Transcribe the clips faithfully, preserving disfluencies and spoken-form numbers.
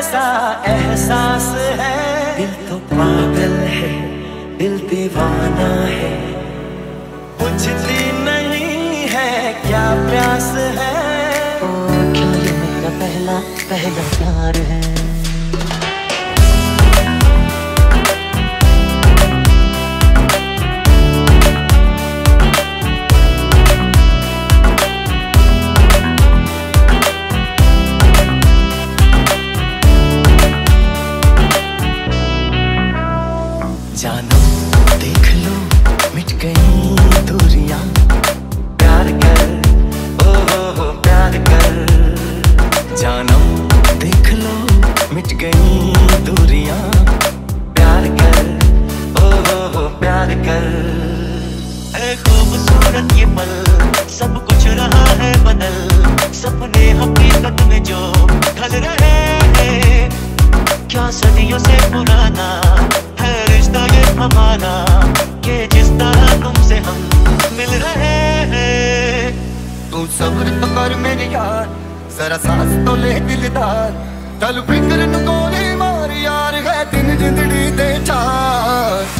ऐसा एहसास है, दिल तो पागल है, दिल दीवाना है, बुझती नहीं है क्या प्यास है। ओ क्या ये मेरा पहला पहला प्यार है। जानम देख लो मिट गई दूरियां, प्यार कर ओ हो हो प्यार कर। जानम देख लो मिट गई दूरियां, प्यार कर ओ हो हो प्यार कर। है खूबसूरत ये पल, सब कुछ रहा है बदल, सपने हकीकत में जो ढल रहे हैं। क्या सदियों से पुराना है रिश्ता ये हमारा, कि जिस तरह तुमसे हम मिल रहे हैं। तू सब्र तो कर मेरी यार, जरा सांस तो ले दिलदार, चल फिक्र न गोली मार यार, है दिन जिंदड़ी दे चार।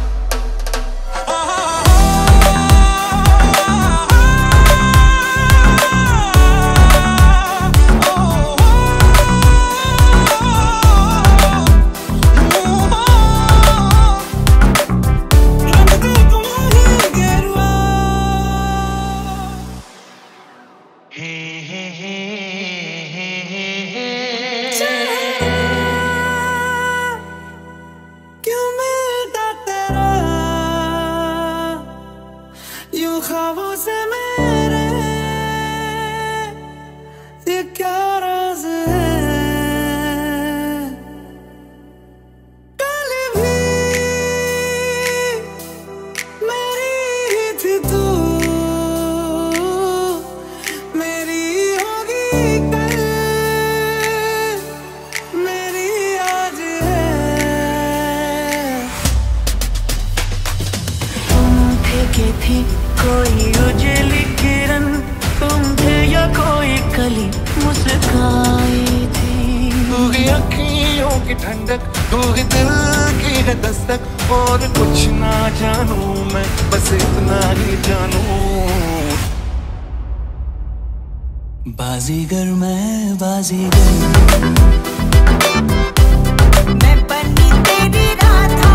कोई उजली किरण तुम थे या कोई कली मुस्काई थी। तू ही अखियों की ठंडक, तू ही दिल की है दस्तक, और कुछ ना जानू मैं बस इतना ही जानू। बाजीगर मैं बाजीगर, मैं बनी तेरी राधा,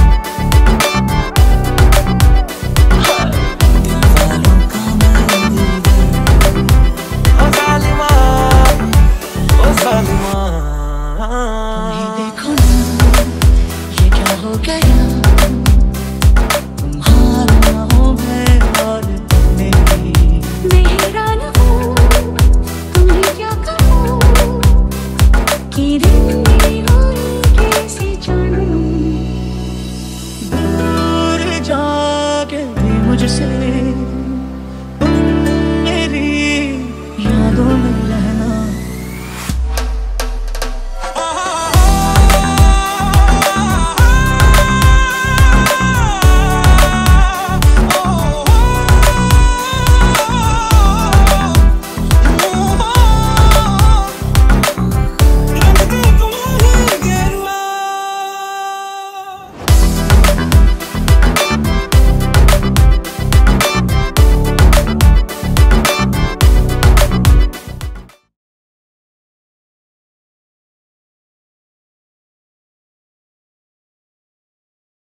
तुम्हें देखो ना ये क्या हो गया, तुम्हारा हूँ मैं और तुम मेरी। मैं हैरान हूँ तुम्हें क्या कहूँ कि